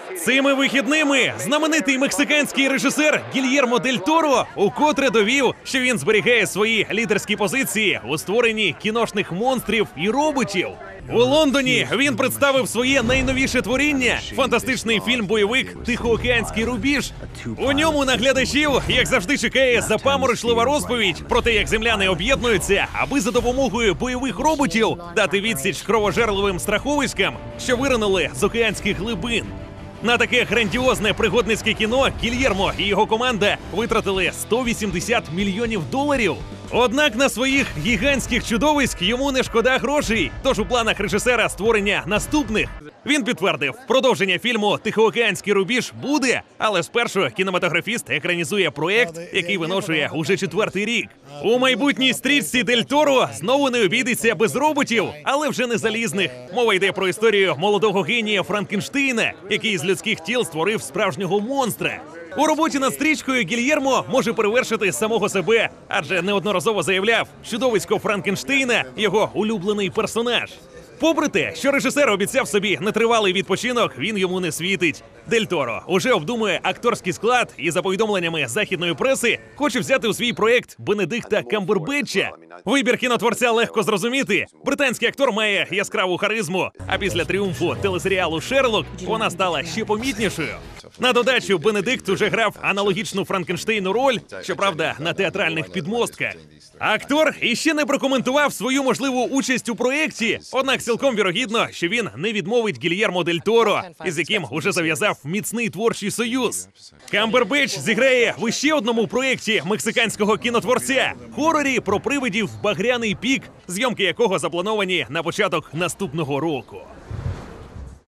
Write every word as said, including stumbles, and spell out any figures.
Цими вихідними знаменитий мексиканський режисер Гільєрмо Дель Торо укотре довів, що він зберігає свої лідерські позиції у створенні кіношних монстрів і роботів. У Лондоні він представив своє найновіше творіння – фантастичний фільм-бойовик «Тихоокеанський рубіж». У ньому на глядачів, як завжди, чекає запаморочлива розповідь про те, як земляни об'єднуються, аби за допомогою бойових роботів дати відсіч кровожерливим страховиськам, що виринули з океанських глибин. На таке грандіозне пригодницьке кіно Гільєрмо і його команда витратили сто вісімдесят мільйонів доларів. Однак на своїх гігантських чудовиськ йому не шкода грошей, тож у планах режисера створення наступних. Він підтвердив, продовження фільму «Тихоокеанський рубіж» буде, але спершу кінематографіст екранізує проєкт, який виношує уже четвертий рік. У майбутній стрічці Дель Торо знову не обійдеться без роботів, але вже не залізних. Мова йде про історію молодого генія Франкенштейна, який з людських тіл створив справжнього монстра. У роботі над стрічкою Гільєрмо може перевершити самого себе, адже неодноразово заявляв, чудовисько Франкенштейна – його улюблений персонаж. Попри те, що режисер обіцяв собі нетривалий відпочинок, він йому не світить. Дель Торо уже обдумує акторський склад і, за повідомленнями західної преси, хоче взяти у свій проєкт Бенедикта Камбербетча. Вибір кінотворця легко зрозуміти. Британський актор має яскраву харизму, а після тріумфу телесеріалу «Шерлок» вона стала ще помітнішою. На додачу, Бенедикт уже грав аналогічну Франкенштейну роль, щоправда, на театральних підмостках. Актор іще не прокоментував свою можливу участь у проєкті, однак цілком вірогідно, що він не відмовить Гільєрмо Дель Торо, із яким уже зав'язав міцний творчий союз. Камбербетч зіграє в іще одному проєкті мексиканського кінотворця – хорорі про привидів «Багряний пік», зйомки якого заплановані на початок наступного року.